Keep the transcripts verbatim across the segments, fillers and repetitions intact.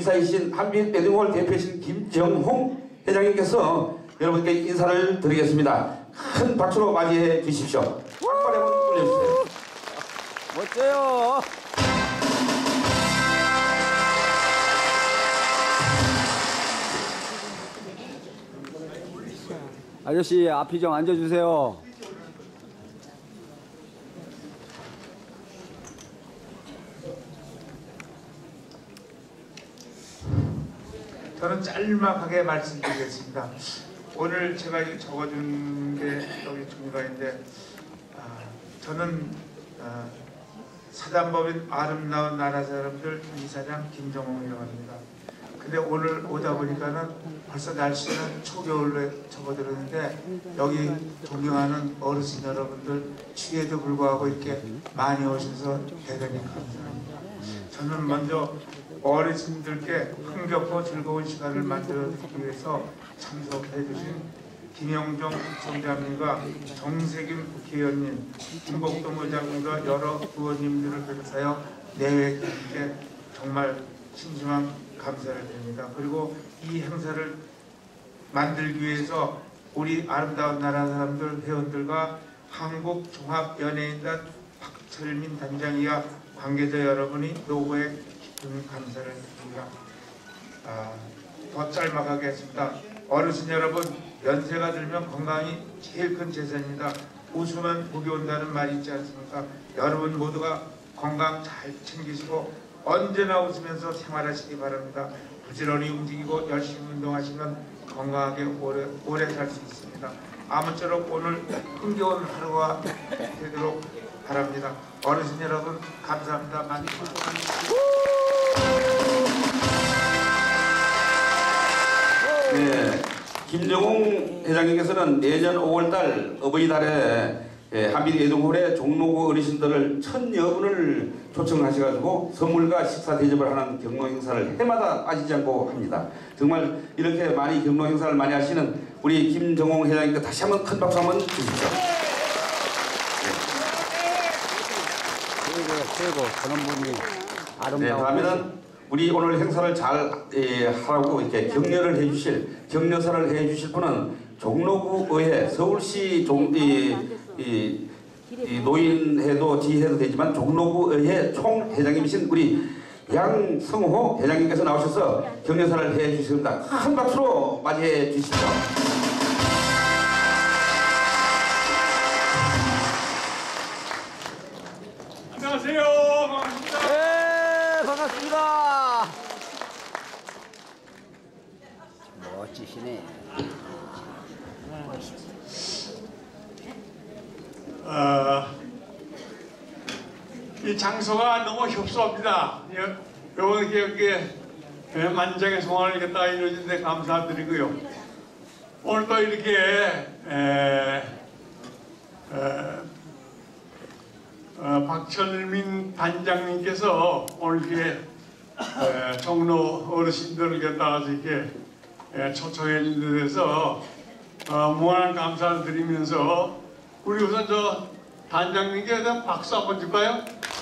이사이신 한빛에듀홀 대표이신 김정홍 회장님께서 여러분께 인사를 드리겠습니다. 큰 박수로 맞이해 주십시오. 한번 한번 올려주세요. 멋져요. 아저씨 앞이 좀 앉아주세요. 저는 짤막하게 말씀드리겠습니다. 오늘 제가 적어준 게 여기 중간인데 아, 저는 아, 사단법인 아름다운 나라 사람들 이사장 김정홍이라고 합니다. 근데 오늘 오다 보니까는 벌써 날씨는 초겨울로 접어들었는데 여기 존경하는 어르신 여러분들 추위에도 불구하고 이렇게 많이 오셔서 대단히 감사합니다. 저는 먼저 어르신들께 흥겹고 즐거운 시간을 만들어드리기 위해서 참석해 주신 김영정 총장님과 정세균 국회의원님, 김복동 의장님과 여러 의원님들을 비롯하여 내외께 정말 심심한 감사를 드립니다. 그리고 이 행사를 만들기 위해서 우리 아름다운 나라 사람들 회원들과 한국종합연예인단 박철민 단장이와 관계자 여러분이 노고에 깊은 감사를 드립니다. 아, 더 짤막하게 했습니다. 어르신 여러분, 연세가 들면 건강이 제일 큰 재산입니다. 웃으면 복이 온다는 말이 있지 않습니까? 여러분 모두가 건강 잘 챙기시고 언제나 웃으면서 생활하시기 바랍니다. 부지런히 움직이고 열심히 운동하시면 건강하게 오래, 오래 살 수 있습니다. 아무쪼록 오늘 흥겨운 하루가 되도록 바랍니다. 어르신 여러분 감사합니다. 많이 네, 김정홍 회장님께서는 내년 오월달 어버이달에 예, 한빛에듀홀의 종로구 어르신들을 천여 분을 초청하셔가지고 선물과 식사 대접을 하는 경로 행사를 해마다 빠지지 않고 합니다. 정말 이렇게 많이 경로 행사를 많이 하시는 우리 김정홍 회장님께 다시 한번 큰 박수 한번 주십시오. 최고, 최고. 그런 분이 아름다운. 네, 다음에는 우리 오늘 행사를 잘 예, 하라고 이렇게 격려를 해주실, 격려사를 해주실 분은 종로구 의회 서울시 종, 이, 이, 이 노인회도 지회도 되지만 종로구 의회 총회장님이신 우리 양성호 회장님께서 나오셔서 격려사를 해주십니다. 큰 박수로 맞이해 주시죠. 안녕하세요. 반갑습니다. 네, 반갑습니다. 멋지시네. 어, 이 장소가 너무 협소합니다. 이렇게 이렇게 만장의 송환을 이렇게 딱 이루어진데 감사드리고요. 오늘 또 이렇게 에, 에, 어, 박철민 단장님께서 오늘 이렇게 에, 종로 어르신들을 갖다가 이렇게 에, 초청해 준 데 대해서 어, 무한한 감사를 드리면서 우리 우선 저 단장님께 대한 박수 한번 줄까요?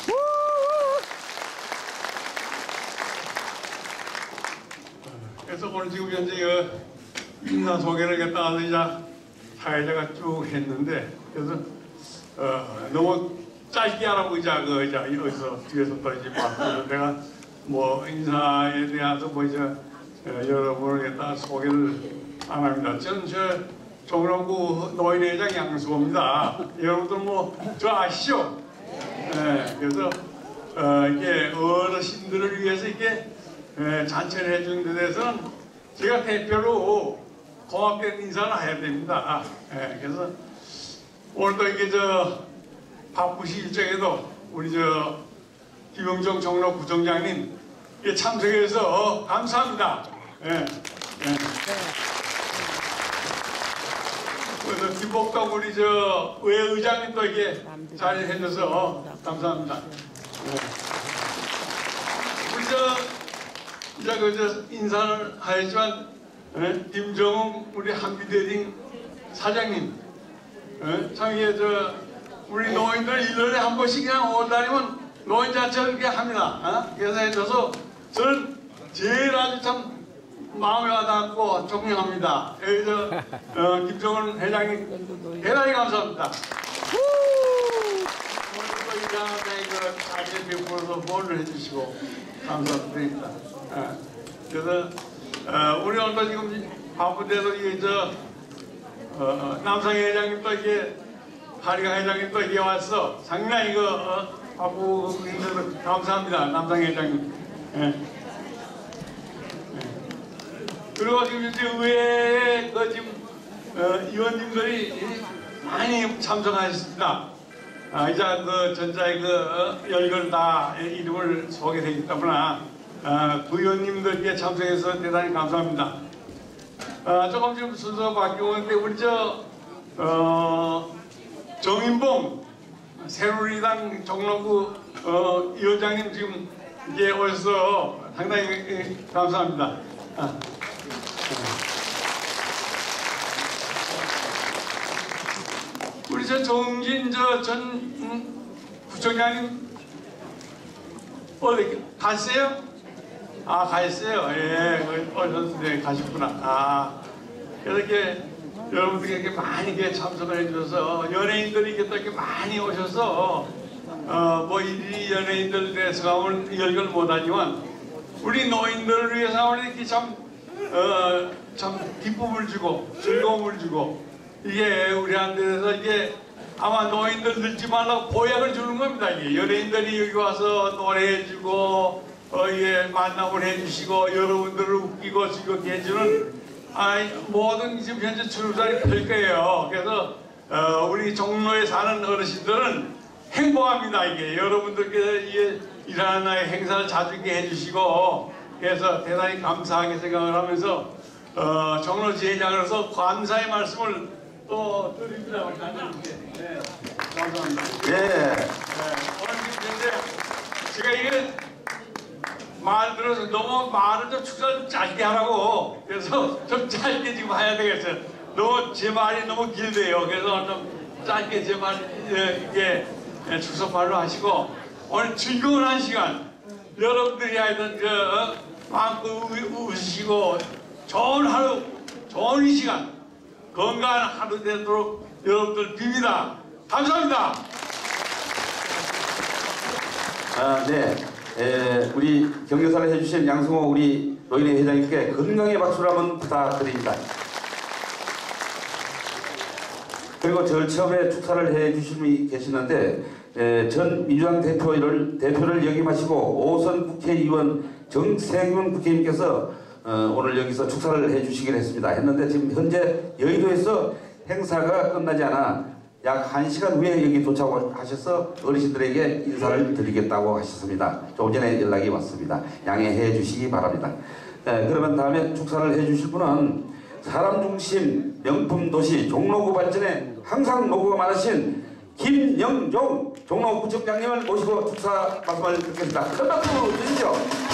그래서 오늘 지금 현재 그 인사 소개를 갖다가 이제 사회자가 쭉 했는데 그래서 어, 너무 짧게 하라고 이제 그 이제 여기서 뒤에서 또 이제 막 내가 뭐 인사에 대해서 뭐 이제 어, 여러분을 갖다가 소개를 안 합니다. 저는 저 종로구 노인회장 양수호입니다. 여러분들 뭐 저 아시죠? 네, 그래서 어, 이게 어르신들을 위해서 이렇게 에, 잔치를 해주는 데 대해서는 제가 대표로 고맙게 인사를 해야 됩니다. 네, 그래서 오늘도 이게 저 바쁘신 일정에도 우리 저 김영정 종로 구청장님 참석해서 감사합니다. 네, 네. 그래서 김복동 우리 저 의회의장님도 이렇게 자리해줘서 감사합니다. 네. 우리 저 이제 그저 인사를 하였지만 네? 김정홍 우리 한빛에듀홀 사장님 네? 참 이게 저 우리 노인들 일 년에 한 번씩 그냥 오달이면 노인 자체를 이렇게 합니다. 어? 그래서 해줘서 저는 제일 아주 참 마음에 와닿고 존경합니다. 여기서 어, 김정은 회장님 대단히 감사합니다. 오늘도 이 장한테 그 자기의 베풀어서 보호를 해주시고 감사드립니다. 어, 그래서 어, 우리 오늘도 지금 바쁜데도 이저 어, 남상희 회장님도 이게 하리가 회장님도 이게 왔어. 상당히 그 어, 바쁘고 있는데도 감사합니다. 남상희 회장님. 예. 예. 그리고 지금 이제 의회에 그 지금 어, 의원님들이 많이 참석하셨습니다. 아, 이제 그 전자의 그 어, 열걸 다 이름을 소개되기 때문에 어, 그 의원님들께 참석해서 대단히 감사합니다. 어, 조금 지금 순서가 바뀌고 있는데 우리 저 어, 정인봉 새누리당 종로구 어, 위원장님 지금 이제 오셔서 상당히 예, 감사합니다. 아. 우리 저 정진 저 전 음, 부총장님 어디 갔어요? 아 갔어요. 예, 어셨는데 가셨구나. 아 이렇게 여러분들이 이렇게 많이 이렇게 참석을 해주셔서 연예인들이 이렇게 또 이렇게 많이 오셔서 어뭐 이 연예인들 대해서 가면 열걸 못하지만 우리 노인들을 위해서 이렇게 참 어, 참 기쁨을 주고 즐거움을 주고 이게 우리한테서 이게 아마 노인들 늙지 말라고 보약을 주는 겁니다. 이게 연예인들이 여기 와서 노래해주고 어, 이게 만남을 해주시고 여러분들을 웃기고 즐겁게 해주는 아, 모든 지금 현재 출산이 될 거예요. 그래서 어, 우리 종로에 사는 어르신들은 행복합니다. 이게 여러분들께서 이게 이러한 행사를 자주 있게 해주시고 그래서 대단히 감사하게 생각을 하면서 어, 종로 지회장으로서 감사의 말씀을 또 드립니다. 우리 단장님께. 네, 감사합니다. 네. 네, 오늘 현재 제가 이게 말 들어서 너무 말을 좀 축사를 좀 짧게 하라고 그래서 좀 짧게 지금 해야 되겠어요. 너무 제 말이 너무 길대요. 그래서 좀 짧게 제 말 이게 축소말로 하시고 오늘 즐거운 한 시간 여러분들이 하여튼 저 마음껏 웃으시고 좋은 하루 좋은 이 시간 건강한 하루 되도록 여러분들 빕니다. 감사합니다. 아, 네. 에, 우리 격려사를 해주신 양승호 우리 노인회 회장님께 건강의 박수를 한번 부탁드립니다. 그리고 절 처음에 축사를 해주신 분이 계시는데 에, 전 민주당 대표를, 대표를 역임하시고 오선 국회의원 정세균 국회의원님께서 어, 오늘 여기서 축사를 해주시기로 했습니다. 했는데 지금 현재 여의도에서 행사가 끝나지 않아 약 한 시간 후에 여기 도착하셔서 어르신들에게 인사를 드리겠다고 하셨습니다. 조금 전에 연락이 왔습니다. 양해해 주시기 바랍니다. 네, 그러면 다음에 축사를 해 주실 분은 사람 중심 명품 도시 종로구 발전에 항상 노고가 많으신 김영종 종로구청장님을 모시고 축사 말씀을 듣겠습니다. 큰 박수 주시죠.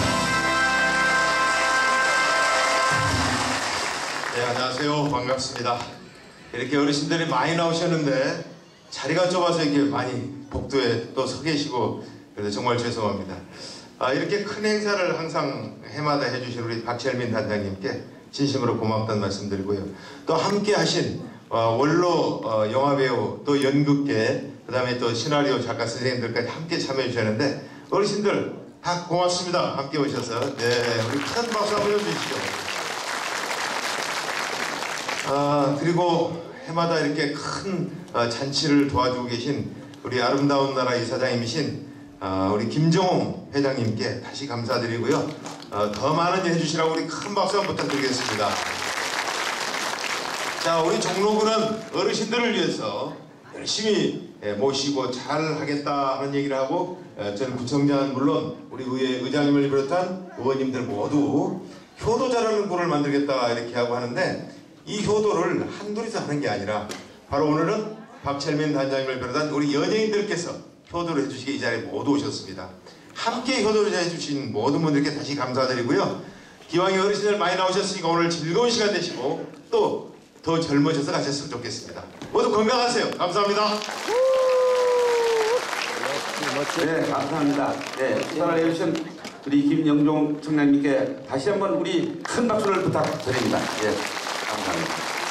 네, 안녕하세요. 반갑습니다. 이렇게 어르신들이 많이 나오셨는데 자리가 좁아서 이렇게 많이 복도에 또 서 계시고 그래서 정말 죄송합니다. 아, 이렇게 큰 행사를 항상 해마다 해주신 우리 박철민 단장님께 진심으로 고맙다는 말씀드리고요. 또 함께 하신 어, 원로 어, 영화배우 또 연극계 그 다음에 또 시나리오 작가 선생님들까지 함께 참여해 주셨는데 어르신들 다 고맙습니다. 함께 오셔서 네, 우리 큰 박수 한번 해주시죠. 아, 그리고 해마다 이렇게 큰 어, 잔치를 도와주고 계신 우리 아름다운 나라 이사장님이신 어, 우리 김정홍 회장님께 다시 감사드리고요. 어, 더 많은 일 해주시라고 우리 큰 박수 한번 부탁드리겠습니다. 자, 우리 종로구는 어르신들을 위해서 열심히 예, 모시고 잘 하겠다 하는 얘기를 하고 예, 전 구청장은 물론 우리 의회 의장님을 비롯한 의원님들 모두 효도 잘하는 구를 만들겠다 이렇게 하고 하는데 이 효도를 한둘이서 하는 게 아니라 바로 오늘은 박철민 단장님을 비롯한 우리 연예인들께서 효도를 해주시게 이 자리에 모두 오셨습니다. 함께 효도를 해주신 모든 분들께 다시 감사드리고요. 기왕에 어르신들 많이 나오셨으니까 오늘 즐거운 시간 되시고 또 더 젊으셔서 가셨으면 좋겠습니다. 모두 건강하세요. 감사합니다. 네, 감사합니다. 네, 축사를 해주신 우리 김영종 청장님께 다시 한번 우리 큰 박수를 부탁드립니다. 예, 감사합니다.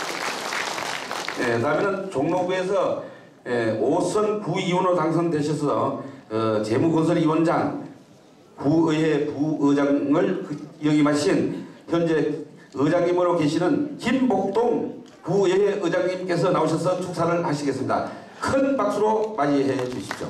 예, 다음에는 종로구에서 예, 오선 구의원으로 당선되셔서 어, 재무건설위원장, 구의회 부의장을 역임하신 현재 의장님으로 계시는 김복동 구의회 의장님께서 나오셔서 축사를 하시겠습니다. 큰 박수로 맞이해 주십시오.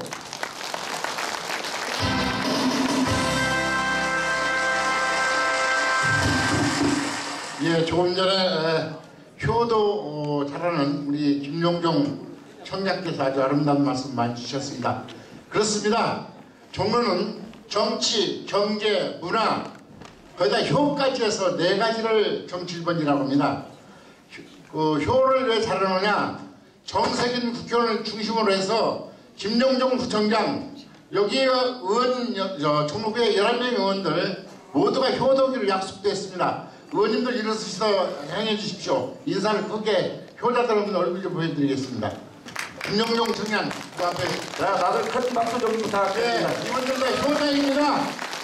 예, 조금 전에 에, 효도 어, 잘하는 우리 김용종 청장께서 아주 아름다운 말씀 많이 주셨습니다. 그렇습니다. 종로는 정치, 경제, 문화, 거기다 효까지 해서 네 가지를 정치 일 번이라고 합니다. 그 효를 왜 잘하느냐? 정세균 국회의원을 중심으로 해서 김용종 구청장, 여기 의원, 저, 종로구의 열한 명의 의원들 모두가 효도기로 약속됐습니다. 의원님들 일어서서 행해 주십시오. 인사를 크게 효자들 없는 얼굴 좀 보여드리겠습니다. 김용종 청장 그 앞에. 자, 다들 큰 박수 좀 부탁드립니다. 네, 이분들도 효자입니다.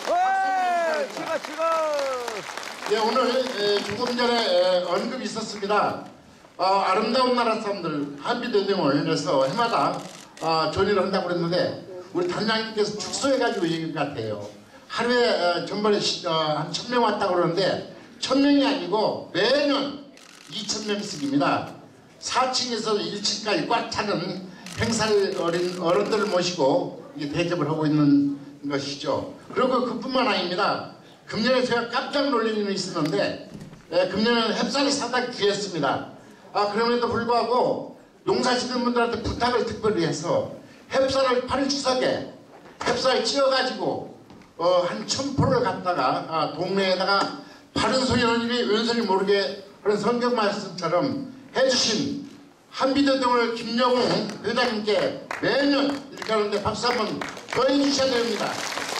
오, 찍어 찍어. 네, 오늘 에, 조금 전에 에, 언급이 있었습니다. 어, 아름다운 나라 사람들 한비대동을 해서 해마다 어, 존의를 한다고 그랬는데 우리 단장님께서 축소해가지고 얘기한 것 같아요. 하루에 어, 전번에 어, 한 천 명 왔다고 그러는데 천 명이 아니고 매년 이천 명씩입니다. 사 층에서 일 층까지 꽉 차는 행사를 어린 어른들을 모시고 이게 대접을 하고 있는 것이죠. 그리고 그뿐만 아닙니다. 금년에 제가 깜짝 놀란 일이 있었는데 예, 금년에는 햅쌀이 상당히 귀했습니다. 아, 그럼에도 불구하고 농사 짓는 분들한테 부탁을 특별히 해서 햅쌀을 팔 추석에 햅쌀 찧어가지고 어, 한 천 포를 갖다가 아, 동네에다가 바른 소리 하는 일이 왼소리 모르게 그런 성경 말씀처럼 해주신 한비대동을 김영웅 회장님께 매년 이렇게 하는데 박수 한번 더 해주셔야 됩니다.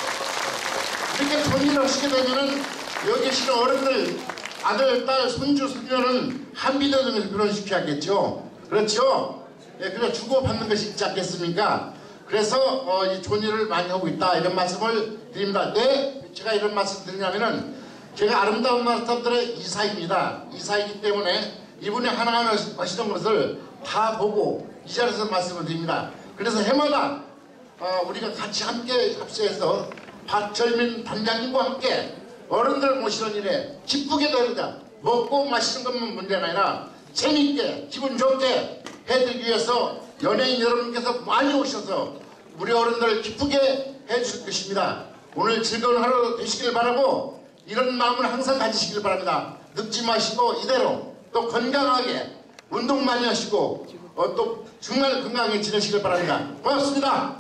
이렇게 돈을 하시게 되면은 여기 계시는 어른들 아들, 딸, 손주, 손녀는 한비대동에서 결혼시켜야겠죠. 그렇죠? 예, 그래 주고받는 것이 있지 않겠습니까? 그래서 어, 이 존의를 많이 하고 있다 이런 말씀을 드립니다. 네, 제가 이런 말씀 드리냐면은 제가 아름다운 나라 사람들의 이사입니다. 이사이기 때문에 이분이 하나하나 하시던 것을 다 보고 이 자리에서 말씀을 드립니다. 그래서 해마다 어, 우리가 같이 함께 합세해서 박철민 단장님과 함께 어른들 모시는 일에 기쁘게 되자 먹고 마시는 것만 문제가 아니라 재밌게 기분 좋게 해드리기 위해서 연예인 여러분께서 많이 오셔서 우리 어른들을 기쁘게 해줄 것입니다. 오늘 즐거운 하루 되시길 바라고 이런 마음을 항상 가지시길 바랍니다. 늙지 마시고 이대로 또 건강하게 운동 많이 하시고 어, 또 정말 건강하게 지내시길 바랍니다. 고맙습니다.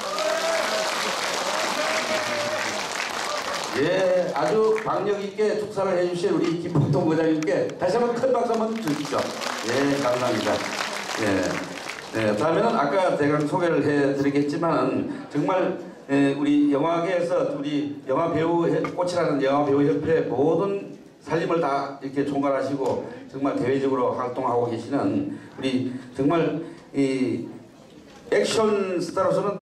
예, 아주 박력 있게 축사를 해주신 우리 김복동 의장님께 다시 한번 큰 박수 한번 주십시오. 예, 감사합니다. 예, 예, 다음에는 아까 제가 소개를 해드리겠지만 정말 예, 우리 영화계에서 우리 영화 배우 꽃이라는 영화 배우 협회 모든 살림을 다 이렇게 총괄하시고 정말 대외적으로 활동하고 계시는 우리 정말 이 액션 스타로서는